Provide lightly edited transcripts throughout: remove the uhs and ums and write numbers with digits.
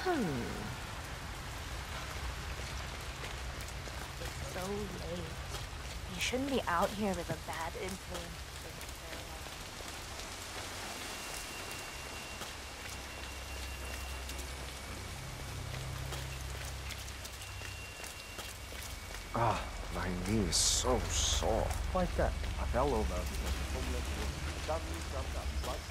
It's so late. You shouldn't be out here with a bad influence. Ah, my knee is so sore. Why's that? I fell over because the homeless was suddenly jumped up right.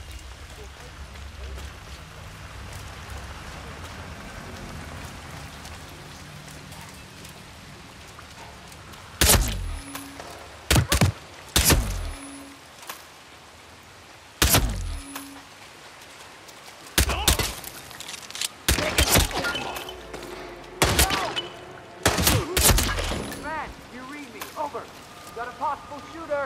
Man, you read me. Over. Got a possible shooter.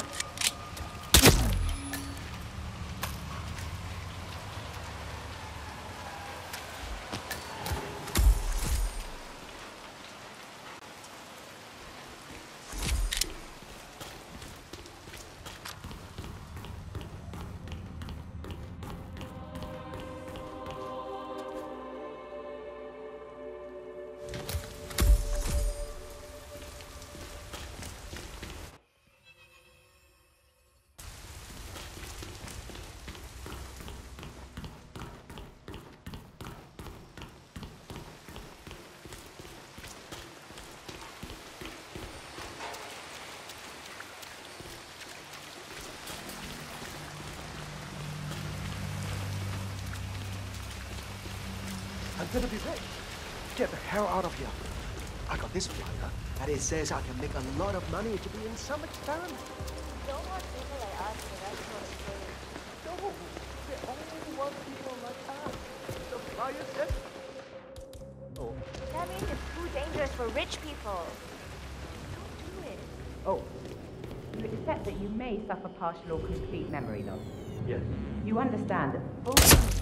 I'm gonna be rich. Get the hell out of here. I got this flyer, and it says I can make a lot of money to be in some experiment. Don't want people like us in that sort of place. No, they only want people like us. The flyer says. Oh. That means it's too dangerous for rich people. Don't do it. Oh, You accept that you may suffer partial or complete memory loss. yes. You understand that full...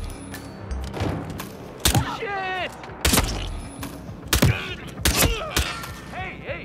Shit! Hey, hey!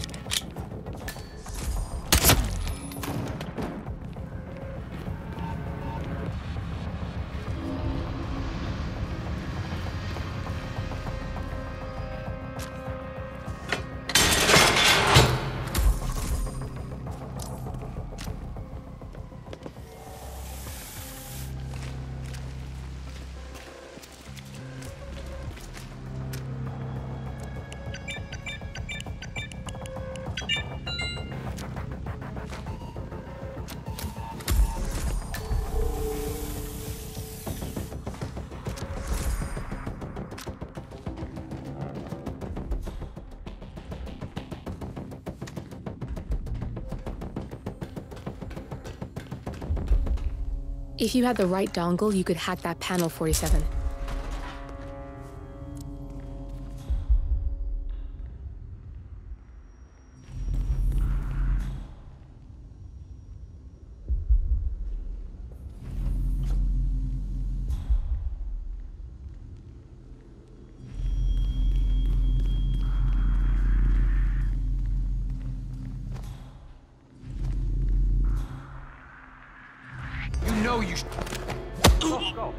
If you had the right dongle, you could hack that panel 47. You know you Go, go.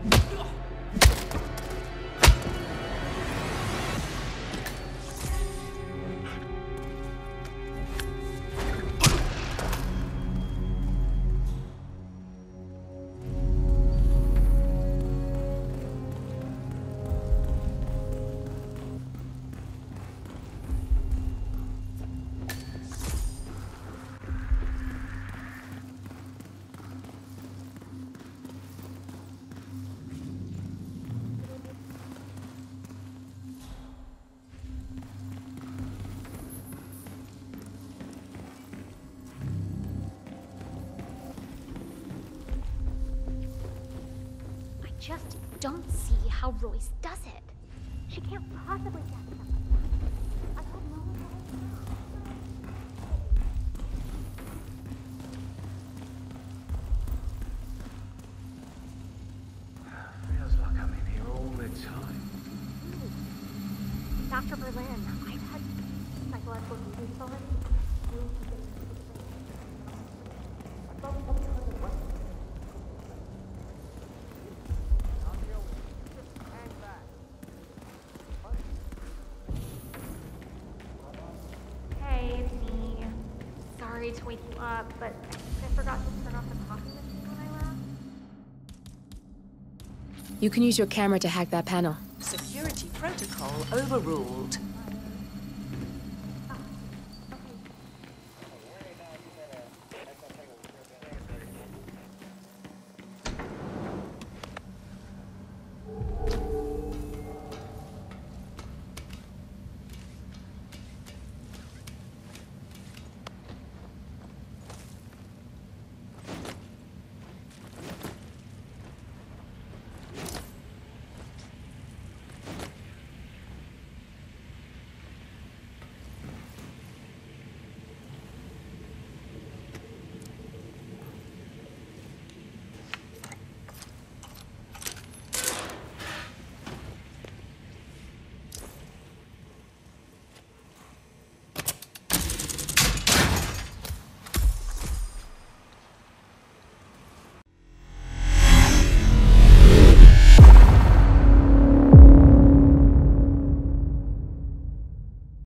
I just don't see how Royce does it. She can't possibly get stuff like that. I hope no one Feels like I'm in here all the time. Dr. Berlin, I've had psychological meetings already. sorry to wake you up, but I think I forgot to turn off the coffee machine when I left. You can use your camera to hack that panel. Security protocol overruled.